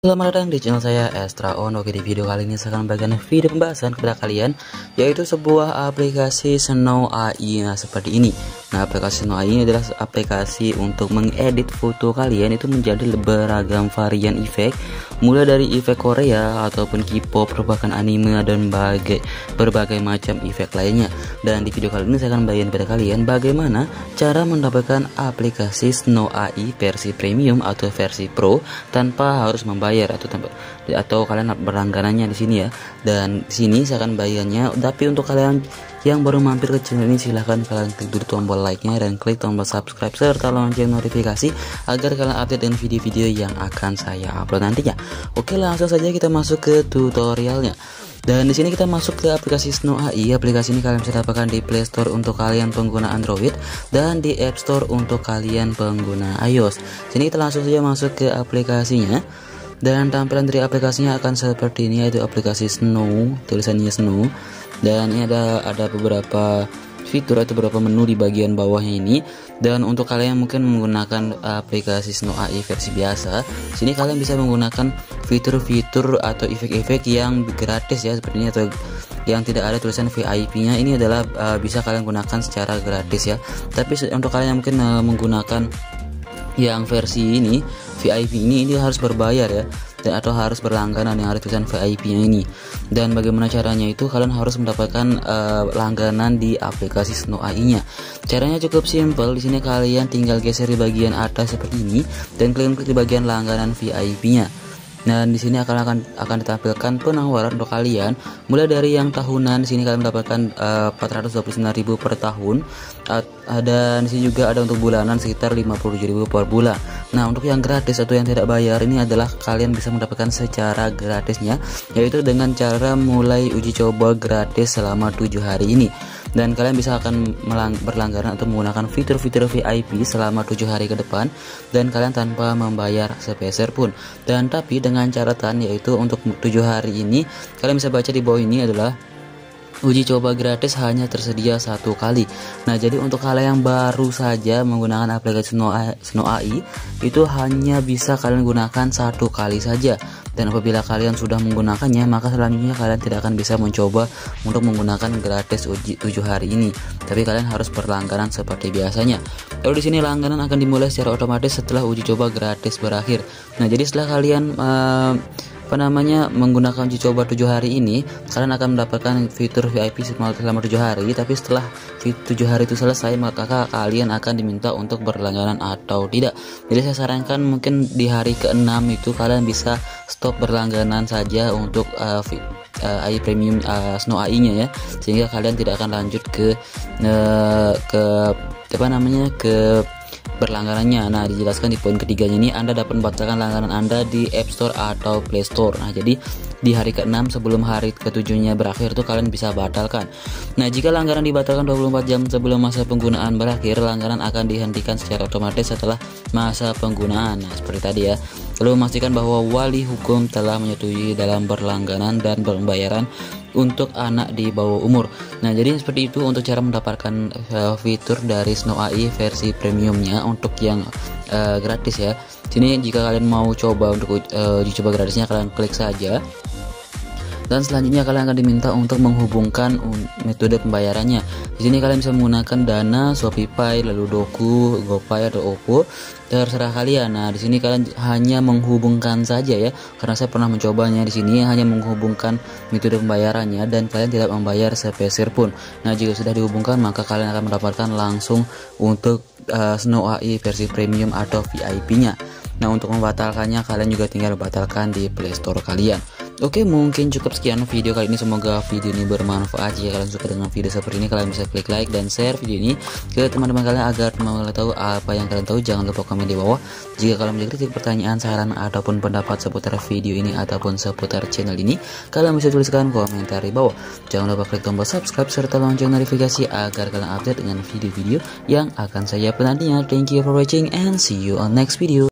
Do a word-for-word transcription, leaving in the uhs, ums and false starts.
Selamat datang di channel saya Estraon. Oke, di video kali ini saya akan membagikan video pembahasan kepada kalian, yaitu sebuah aplikasi Snow A I. Nah, seperti ini. Nah, aplikasi Snow A I ini adalah aplikasi untuk mengedit foto kalian itu menjadi beragam varian efek, mulai dari efek Korea ataupun K-pop, bahkan anime dan berbagai berbagai macam efek lainnya. Dan di video kali ini saya akan membagikan kepada kalian bagaimana cara mendapatkan aplikasi Snow A I versi premium atau versi pro tanpa harus membayar atau atau kalian berlangganannya di sini ya. Dan di sini saya akan bayarnya. Tapi untuk kalian yang baru mampir ke channel ini, silahkan kalian klik dulu tombol like-nya dan klik tombol subscribe serta lonceng notifikasi agar kalian update dengan video-video yang akan saya upload nantinya. Oke, langsung saja kita masuk ke tutorialnya. Dan di sini kita masuk ke aplikasi Snow A I. Aplikasi ini kalian bisa dapatkan di Play Store untuk kalian pengguna Android dan di App Store untuk kalian pengguna iOS. Sini kita langsung saja masuk ke aplikasinya. Dan tampilan dari aplikasinya akan seperti ini, yaitu aplikasi Snow, tulisannya Snow. Dan ini ada ada beberapa fitur atau beberapa menu di bagian bawahnya ini. Dan untuk kalian yang mungkin menggunakan aplikasi Snow A I versi biasa, sini kalian bisa menggunakan fitur-fitur atau efek-efek yang gratis ya, seperti ini, atau yang tidak ada tulisan V I P-nya. Ini adalah uh, bisa kalian gunakan secara gratis ya. Tapi untuk kalian yang mungkin uh, menggunakan yang versi ini V I P ini ini harus berbayar ya, dan atau harus berlangganan yang ada tulisan V I P-nya ini. Dan bagaimana caranya itu, kalian harus mendapatkan uh, langganan di aplikasi Snow A I-nya. Caranya cukup simpel. Di sini kalian tinggal geser di bagian atas seperti ini dan kalian klik di bagian langganan V I P-nya. Nah, di sini akan akan akan ditampilkan penawaran untuk kalian, mulai dari yang tahunan. Di sini kalian mendapatkan uh, empat ratus dua puluh sembilan ribu per tahun, uh, dan di sini juga ada untuk bulanan sekitar lima puluh tujuh ribu per bulan. Nah, untuk yang gratis atau yang tidak bayar ini adalah kalian bisa mendapatkan secara gratisnya, yaitu dengan cara mulai uji coba gratis selama tujuh hari ini. Dan kalian bisa akan berlangganan atau menggunakan fitur-fitur V I P selama tujuh hari ke depan, dan kalian tanpa membayar sepeser pun. Dan tapi dengan catatan, yaitu untuk tujuh hari ini kalian bisa baca di bawah ini adalah uji coba gratis hanya tersedia satu kali. Nah, jadi untuk kalian yang baru saja menggunakan aplikasi Snow A I itu hanya bisa kalian gunakan satu kali saja. Dan apabila kalian sudah menggunakannya, maka selanjutnya kalian tidak akan bisa mencoba untuk menggunakan gratis uji tujuh hari ini. Tapi kalian harus berlangganan seperti biasanya. Lalu di sini langganan akan dimulai secara otomatis setelah uji coba gratis berakhir. Nah, jadi setelah kalian uh, apa namanya menggunakan uji coba tujuh hari ini, kalian akan mendapatkan fitur V I P selama tujuh hari. Tapi setelah tujuh hari itu selesai, maka kalian akan diminta untuk berlangganan atau tidak. Jadi saya sarankan mungkin di hari keenam itu kalian bisa stop berlangganan saja untuk uh, uh, A I premium uh, Snow A I-nya ya, sehingga kalian tidak akan lanjut ke uh, ke apa namanya ke berlangganannya. Nah, dijelaskan di poin ketiganya ini, Anda dapat membatalkan langganan Anda di App Store atau Play Store. Nah, jadi di hari keenam sebelum hari ketujuhnya berakhir itu kalian bisa batalkan. Nah, jika langganan dibatalkan dua puluh empat jam sebelum masa penggunaan berakhir, langganan akan dihentikan secara otomatis setelah masa penggunaan. Nah, seperti tadi ya. Lalu memastikan bahwa wali hukum telah menyetujui dalam berlangganan dan pembayaran untuk anak di bawah umur. Nah, jadi seperti itu untuk cara mendapatkan uh, fitur dari Snow A I versi premiumnya untuk yang uh, gratis ya. Sini jika kalian mau coba untuk uh, uji coba gratisnya, kalian klik saja. Dan selanjutnya kalian akan diminta untuk menghubungkan metode pembayarannya. Di sini kalian bisa menggunakan Dana, ShopeePay, lalu Doku, GoPay atau Oppo, terserah kalian. Nah, di sini kalian hanya menghubungkan saja ya, karena saya pernah mencobanya. Di sini hanya menghubungkan metode pembayarannya dan kalian tidak membayar sepeser pun. Nah, jika sudah dihubungkan, maka kalian akan mendapatkan langsung untuk uh, Snow A I versi premium atau V I P-nya. Nah, untuk membatalkannya kalian juga tinggal batalkan di Play Store kalian. Oke, mungkin cukup sekian video kali ini. Semoga video ini bermanfaat. Jika kalian suka dengan video seperti ini, kalian bisa klik like dan share video ini ke teman-teman kalian agar teman-teman tahu apa yang kalian tahu. Jangan lupa komen di bawah jika kalian memiliki kritik, pertanyaan, saran ataupun pendapat seputar video ini ataupun seputar channel ini. Kalian bisa tuliskan komentar di bawah. Jangan lupa klik tombol subscribe serta lonceng notifikasi agar kalian update dengan video-video yang akan saya upload nantinya. Thank you for watching and see you on next video.